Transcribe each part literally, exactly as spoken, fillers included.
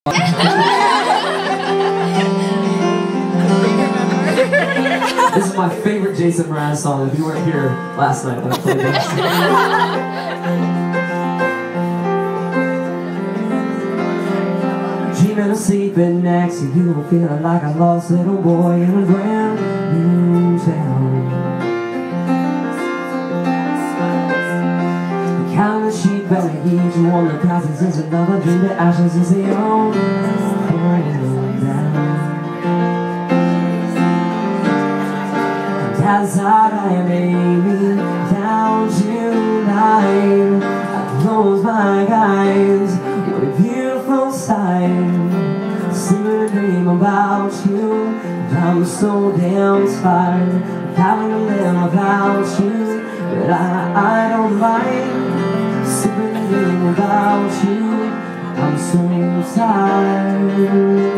This is my favorite Jason Mraz song. If you weren't here last night when I played this. Dreaming of sleeping next to you, feeling like a lost little boy in a brand new town. Counting the sheep belly each one of the passes is another dream. The ashes is the only burning down. As I lay me down tonight, I close my eyes. What a beautiful sight. Sleeping a dream about you. I'm so damn tired of having to live without you, but I, I don't mind. Sleeping a dream about you. I'm so tired.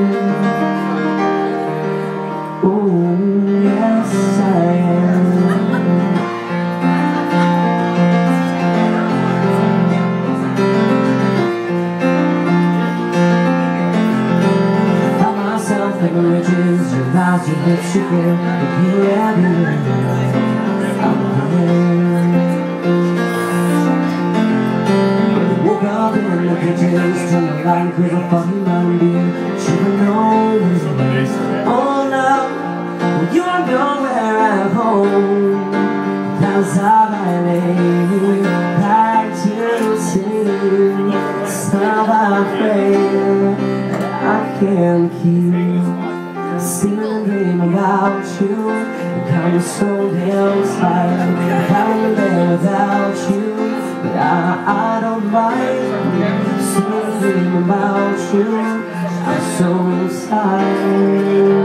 Oh yes I am. Like the riches, your mouth, your lips, your hair, the people everywhere. I'm here. Woke up in the pictures, turned the light with a fucking Monday. Should've known. Oh no, well, you're nowhere at home. That's how I lay back to see. Stop, I pray. I can't keep sleeping and dreaming about you. I'm so damn tired of having to live without you, but I, I don't mind sleeping and dreaming about you. I'm so tired.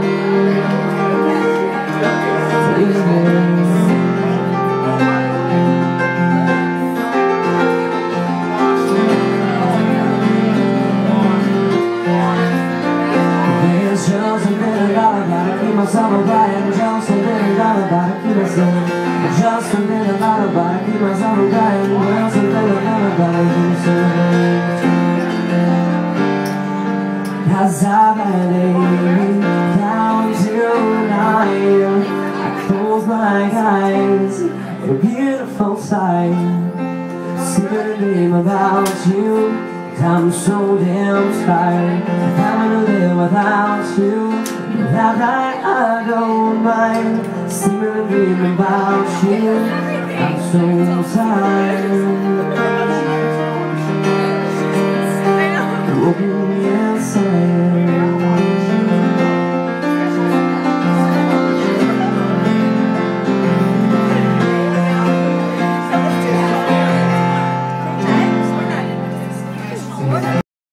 Myself alive, just a little lot about it, keep myself. Just a little lot about it, keep myself alive. Just a little lot about it, keep myself. As I lay down tonight, I close my eyes. What a beautiful sight. Sleeping a dream about you. I'm so damn tired of having to live without you. That I, I don't mind sleeping and dreaming about you. I'm so tired.